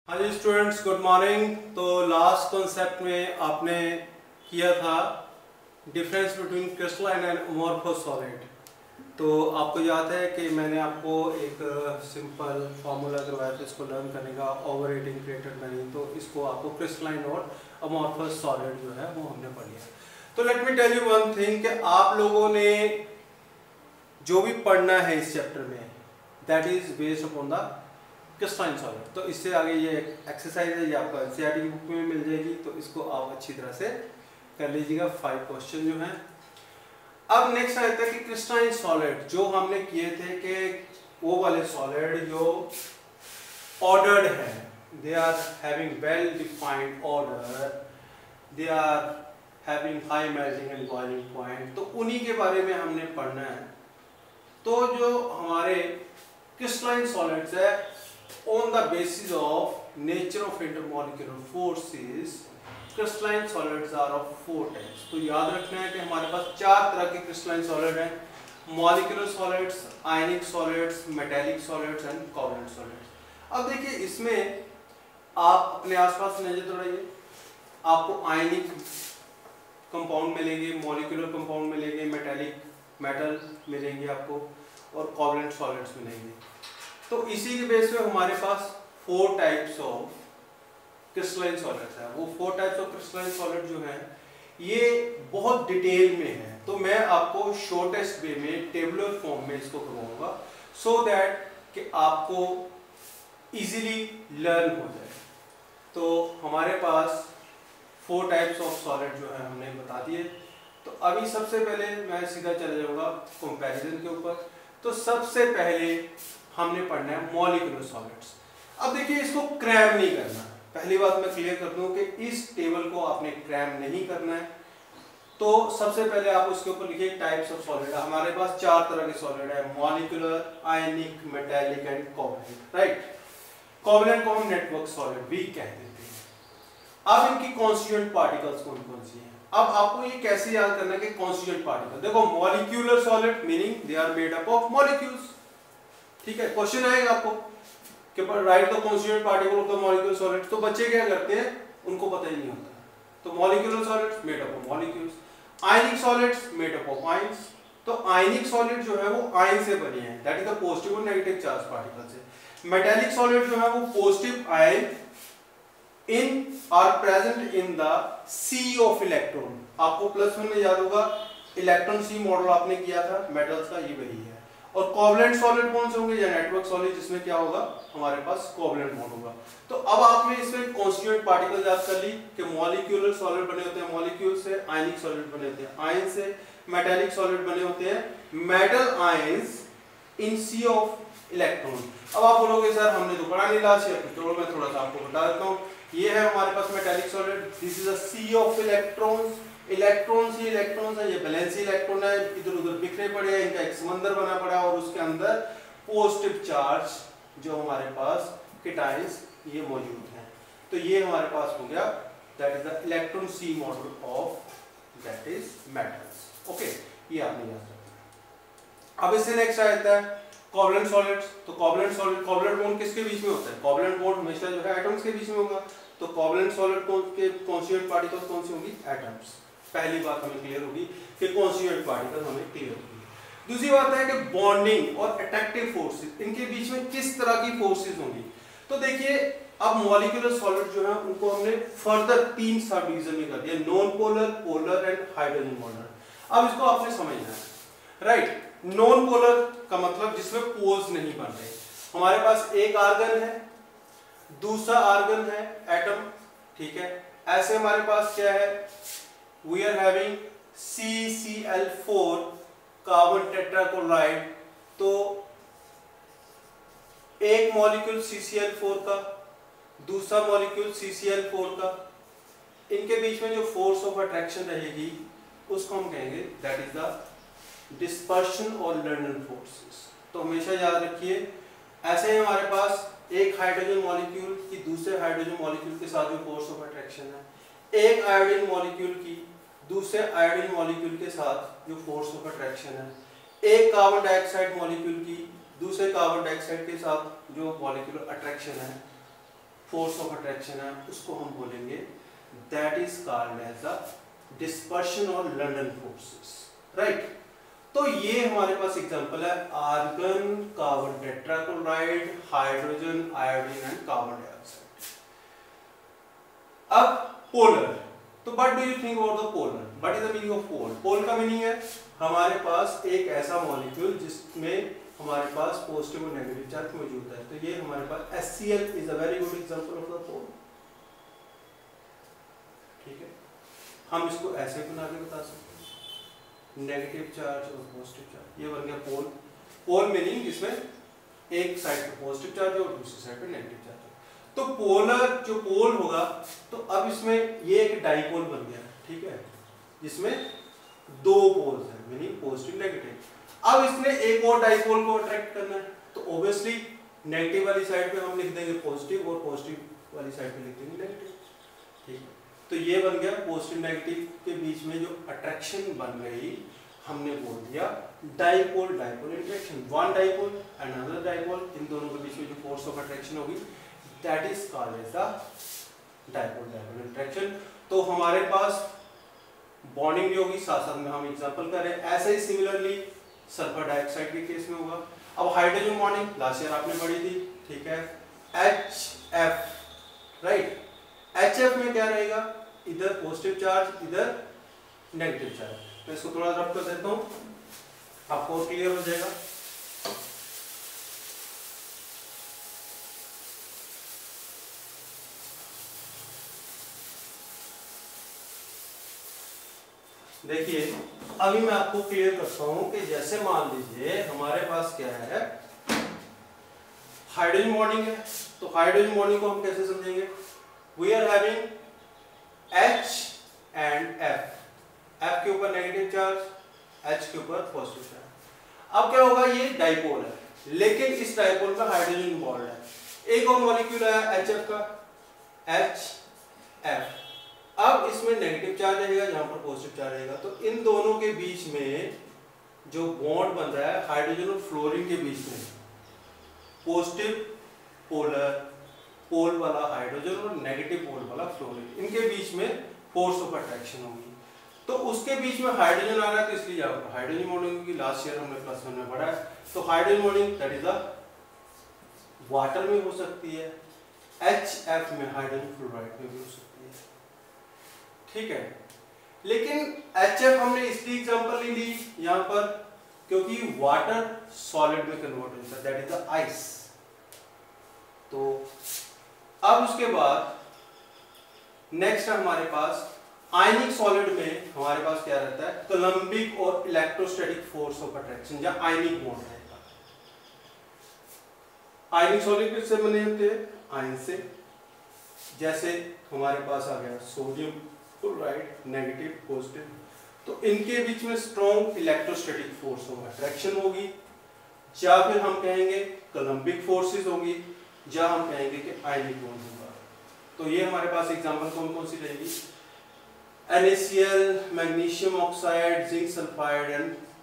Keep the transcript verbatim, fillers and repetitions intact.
हाँ जी students, good morning. तो लास्ट कॉन्सेप्ट में आपने किया था difference between crystalline and amorphous solid. तो आपको याद है कि मैंने आपको एक सिंपल फार्मूला करवाया था इसको लर्न करने का, ओवर हीटिंग क्रिएटेड मैनी। तो इसको आपको क्रिस्टलाइन और अमोर्फस सॉलिड जो है वो हमने पढ़ लिया। तो let me tell you one thing कि आप लोगों ने जो भी पढ़ना है इस चैप्टर में that is based upon the crystalline solid. तो इससे आगे ये एक्सरसाइज है, ये आपको एनसीईआरटी की बुक में मिल जाएगी, तो इसको आप अच्छी तरह से कर लीजिएगा। फाइव क्वेश्चन जो हैं। अब नेक्स्ट आता है कि क्रिस्टलाइन सॉलिड जो हमने किए थे कि वो वाले सॉलिड जो ऑर्डर्ड है, they are having well defined order, they are having high melting and boiling point, तो उन्हीं के बारे में हमने पढ़ना है। तो जो हमारे क्रिस्टलाइन सॉलिड्स है, on the basis of nature of intermolecular forces, crystalline solids are of four types। तो याद रखना है कि हमारे पास चार तरह के crystalline solid हैं: molecular solids, ionic solids, metallic solids and covalent solids। अब देखिए इसमें आप अपने आसपास नजर दौड़ाइए, आपको आयनिक कंपाउंड मिलेंगे, मॉलिक्यूलर कंपाउंड मिलेंगे, मेटालिक मेटल मिलेंगे आपको, और कोवलेंट सॉलिड्स मिलेंगे। तो इसी के बेस पे हमारे पास four types of crystalline solids है। वो four types of crystalline solid जो है ये बहुत डिटेल में है, तो मैं आपको शॉर्टेस्ट वे में टेबुलर फॉर्म में इसको करवाऊंगा सो दैट कि आपको इजीली लर्न हो जाए। तो हमारे पास फोर टाइप्स ऑफ सॉलिड जो है हमने बता दिए। तो अभी सबसे पहले मैं सीधा चले जाऊंगा कंपैरिजन के ऊपर। तो सबसे पहले हमने पढ़ना है मॉलिक्यूलर सॉलिड्स। अब देखिए इसको क्रैम नहीं करना, पहली बात मैं क्लियर कर दूं कि इस टेबल को आपने क्रैम नहीं करना है। तो सबसे पहले आप उसके ऊपर लिखिए टाइप्स ऑफ सॉलिड। हमारे पास चार तरह के सॉलिड है: molecular, ionic, metallic and covalent. Right, covalent को हम नेटवर्क सॉलिड भी कह देते हैं। अब इनकी कॉन्स्टिट्यूएंट पार्टिकल्स कौन कौन सी हैं? अब आपको ये कैसे याद करना है कि कॉन्स्टिट्यूएंट पार्टिकल, देखो molecular solid meaning they are made up of molecules. ठीक है, क्वेश्चन आएगा आपको कि right the constituent particle of the molecular solid. तो बच्चे क्या करते हैं, उनको पता ही नहीं होता। तो molecular solids made up of molecules, ionic solids made up of ions. तो आयनिक सॉलिड जो है वो आयन से बने हैं, दैट इज द पॉजिटिव और नेगेटिव चार्ज पार्टिकल से। मेटालिक सॉलिड जो है वो positive ion in are present in the sea of electron. आपको प्लस वन में याद होगा इलेक्ट्रॉन सी मॉडल आपने किया था मेटल्स का, ये वही है। और कोवलेंट सॉलिड कौन से होंगे? या नेटवर्क सॉलिड, जिसमें क्या होगा हमारे पास कोवलेंट बॉन्ड होगा। तो अब आपने इसमें कॉन्स्टिट्यूएंट पार्टिकल याद कर ली कि मॉलिक्यूलर सॉलिड बने होते हैं मॉलिक्यूल से, आयनिक सॉलिड बने होते हैं आयन से, मेटालिक सॉलिड बने होते हैं metal ions in sea of electron. अब आप बोलोगे सर हमने तो पढ़ा नहीं लास्ट ईयर, तो मैं थोड़ा सा आपको बता देता हूँ। ये है हमारे पास metallic solid, this is a sea of electrons. Electrons ही इलेक्ट्रॉन्स है, ये वैलेंसी इलेक्ट्रॉन है, इधर उधर बिखरे पड़े हैं, इनका एक समंदर बना पड़ा है, और उसके अंदर पॉजिटिव चार्ज जो हमारे पास केटायंस ये मौजूद हैं। तो ये हमारे पास हो गया, that is the electron sea model of that is metals. Okay, ये आपने याद रखना। अब इससे नेक्स्ट आता है कोवलेंट सॉलिड्स। तो कोवलेंट सॉलिड, कोवलेंट बॉन्ड किसके बीच में होता है? कोवलेंट बॉन्ड हमेशा जो है एटम्स के बीच में होगा। तो कोवलेंट सॉलिड कौन के कॉन्स्टिट्यूएंट पार्टिकल्स कौन सी होंगी? एटम्स। पहली बात हमें क्लियर होगी कि कॉन्स्टिट्यूएंट पार्टिकल हमें क्लियर होगी। दूसरी बात है कि बॉन्डिंग और अट्रैक्टिव फोर्सेस, इनके बीच में किस तरह की फोर्सेस होंगी। तो देखिए अब मॉलिक्यूलर सॉलिड जो है उनको हमने फर्दर तीन सब डिवीजन में कर दिया: non polar, polar and hydrogen bonder. अब इसको आपने समझना है। राइट, नॉन पोलर का मतलब जिसमें पोल्स नहीं बन रहे। हमारे पास एक आर्गन है, दूसरा आर्गन है एटम। ठीक है, ऐसे हमारे पास क्या है, we are having C C L four carbon tetrachloride. तो एक molecule C C L four का, दूसरा molecule C C L four का, इनके बीच में जो फोर्स ऑफ अट्रैक्शन रहेगी उसको हम कहेंगे दैट इज द डिस्पर्शन और लंडन फोर्सेस। तो हमेशा याद रखिए, ऐसे ही हमारे पास एक हाइड्रोजन मॉलिक्यूल की दूसरे हाइड्रोजन मॉलिक्यूल के साथ जो फोर्स ऑफ अट्रैक्शन है, एक आयोडीन मॉलिक्यूल की दूसरे आयोडीन मॉलिक्यूल के साथ जो फोर्स ऑफ अट्रैक्शन है, एक कार्बन डाइऑक्साइड मॉलिक्यूल की दूसरे कार्बन डाइऑक्साइड के साथ जो मॉलिक्यूलर अट्रैक्शन है, फोर्स ऑफ अट्रैक्शन है उसको हम बोलेंगे that is called as the dispersion और लंडन फोर्सेस, राइट। तो ये हमारे पास एग्जांपल है argon, carbon tetrachloride, hydrogen iodine and carbon dioxide. अब पोलर, तो what do you think about the polar? What is the meaning of pole? Pole का meaning है हमारे पास एक ऐसा मॉलिक्यूल जिसमें हमारे पास पॉजिटिव और नेगेटिव चार्ज मौजूद है। तो ये हमारे पास HCl is a very good example of the pole, ठीक है। हम इसको ऐसे बना के बता सकते हैं, नेगेटिव चार्ज और पॉजिटिव चार्ज, ये बन गया पोल। पोल मीनिंग इसमें एक साइड पे पॉजिटिव चार्ज और दूसरी साइड पे नेगेटिव चार्ज। तो पोलर जो पोल होगा, तो अब इसमें ये एक डाइपोल बन गया, ठीक है, जिसमें दो पोल्स हैं, मीनिंग पॉजिटिव नेगेटिव। अब इसने एक और डाइपोल को अट्रैक्ट करना है, तो ऑब्वियसली नेगेटिव वाली साइड पे हम लिख देंगे पॉजिटिव और पॉजिटिव वाली साइड पे लिख देंगे नेगेटिव, ठीक है। तो ये बन गया पॉजिटिव नेगेटिव के बीच में जो अट्रैक्शन बन गई, हमने बोल दिया dipole dipole interaction. One dipole and another dipole, इन दोनों के बीच में जो फोर्स ऑफ अट्रैक्शन होगी that is called as the dipole dipole interaction. तो हमारे पास बॉन्डिंग भी होगी, साथ साथ में हम एग्जांपल करें, ऐसे ही सिमिलरली सल्फर डाइऑक्साइड के केस में होगा। अब हाइड्रोजन बॉन्डिंग लास्ट ईयर आपने पढ़ी थी, ठीक है, H F, right. H F में क्या रहेगा, इधर पॉजिटिव चार्ज इधर नेगेटिव चार्ज। तो इसको थोड़ा रब कर देता हूं, आपको क्लियर हो जाएगा। देखिए अभी मैं आपको क्लियर करता हूं कि जैसे मान लीजिए हमारे पास क्या है, हाइड्रोजन बॉन्डिंग है। तो हाइड्रोजन बॉन्डिंग को हम कैसे समझेंगे? We are having H and F, F के ऊपर नेगेटिव चार्ज, H के ऊपर पॉजिटिव चार्ज। अब क्या होगा, ये डाइपोल है, लेकिन इस डाइपोल में हाइड्रोजन इन्वॉल्व है। एक और मॉलिक्यूल है H F का, H F। अब इसमें नेगेटिव चार्ज रहेगा, यहाँ पर पॉजिटिव चार्ज रहेगा। तो इन दोनों के बीच में जो बॉन्ड बन रहा है हाइड्रोजन और फ्लोरीन के बीच में, पॉजिटिव पोलर पोल वाला हाइड्रोजन और नेगेटिव पोल वाला फ्लोरीन, इनके बीच में फोर्स ऑफ अट्रैक्शन होगी। तो उसके बीच में हाइड्रोजन आ रहा है, तो इसलिए हाइड्रोजन बॉन्डिंग की लास्ट ईयर हमने क्लास वन में पढ़ा है। तो hydrogen bonding that is the water में हो सकती है, एच एफ में हाइड्रोजन फ्लोराइड में भी हो सकती है, ठीक है। लेकिन H F हमने इसलिए एग्जांपल नहीं ली यहाँ पर क्योंकि वाटर सॉलिड में कन्वर्ट होता है, दैट इज द आइस। तो अब उसके बाद नेक्स्ट है हमारे पास आयनिक सॉलिड में हमारे पास क्या रहता है, कोलम्बिक और इलेक्ट्रोस्टैटिक फोर्स ऑफ अट्रैक्शन या आयनिक बॉन्ड रहेगा। आयनिक सॉलिड किससे बने होते हैं? आयन से। जैसे हमारे पास आ गया सोडियम क्लोराइड, नेगेटिव पॉजिटिव, तो इनके बीच में strong electrostatic force of attraction होगी, या फिर हम कहेंगे कोलम्बिक फोर्सेस होंगी, या हम कहेंगे कि आयनिक बॉन्ड होगा। तो ये हमारे पास एग्जांपल कौन कौन सी रहेगी? NaCl, magnesium oxide, zinc sulphide and